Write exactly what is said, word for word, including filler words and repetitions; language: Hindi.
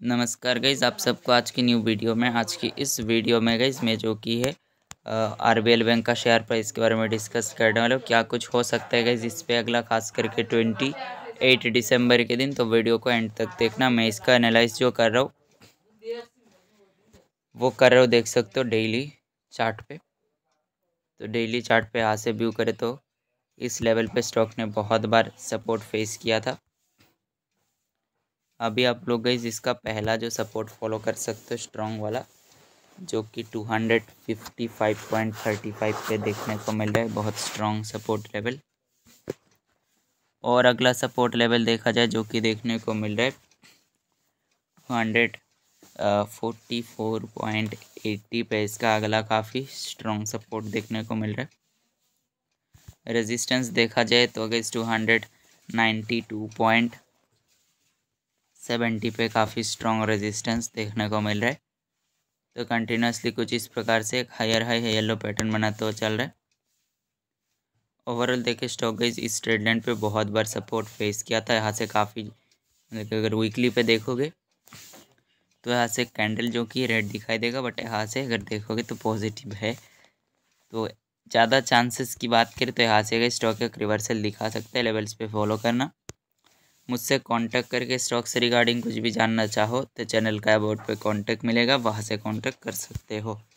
नमस्कार गाइज़, आप सबको आज की न्यू वीडियो में आज की इस वीडियो में गाइज़ मैं जो कि है आरबीएल बैंक का शेयर प्राइस के बारे में डिस्कस करने वाला हूँ। क्या कुछ हो सकता है गाइज़ इस पे अगला, खास करके ट्वेंटी एट दिसंबर के दिन। तो वीडियो को एंड तक देखना। मैं इसका एनालाइज जो कर रहा हूँ वो कर रहा हूँ देख सकते हो डेली चार्ट पे। तो डेली चार्ट पे यहाँ से व्यू करें तो इस लेवल पे स्टॉक ने बहुत बार सपोर्ट फेस किया था। अभी आप लोग गाइज़ इसका पहला जो सपोर्ट फॉलो कर सकते हो स्ट्रॉन्ग वाला, जो कि two fifty five point thirty five पे देखने को मिल रहा है, बहुत स्ट्रॉन्ग सपोर्ट लेवल। और अगला सपोर्ट लेवल देखा जाए जो कि देखने को मिल रहा है two hundred forty four point eighty पे, इसका अगला काफ़ी स्ट्रॉन्ग सपोर्ट देखने को मिल रहा है। रेजिस्टेंस देखा जाए तो अगर two hundred ninety two point seventy पे काफ़ी स्ट्रॉन्ग रेजिस्टेंस देखने को मिल रहा है। तो कंटिन्यूसली कुछ इस प्रकार से एक हायर हाई येलो पैटर्न बनाते हुए चल रहा है। ओवरऑल देखे स्टॉक गाइज इस ट्रेड लाइन पे बहुत बार सपोर्ट फेस किया था। यहाँ से काफ़ी, अगर वीकली पे देखोगे तो यहाँ से कैंडल जो कि रेड दिखाई देगा, बट यहाँ से अगर देखोगे तो पॉजिटिव है। तो ज़्यादा चांसेस की बात करें तो यहाँ से अगर स्टॉक एक रिवर्सल दिखा सकता है। लेवल्स पे फॉलो करना। मुझसे कांटेक्ट करके स्टॉक से रिगार्डिंग कुछ भी जानना चाहो तो चैनल का अबाउट पे कांटेक्ट मिलेगा, वहाँ से कांटेक्ट कर सकते हो।